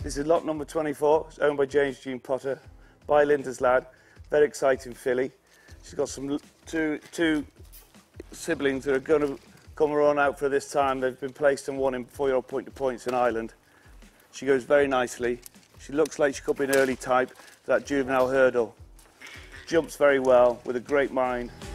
This is lot number 24. It's owned by James Jean Potter, by Linda's Lad. Very exciting filly. She's got two siblings that are going to come run out for this time. They've been placed and won in 4-year-old point-to-points in Ireland. She goes very nicely. She looks like she could be an early type for that juvenile hurdle. Jumps very well with a great mind.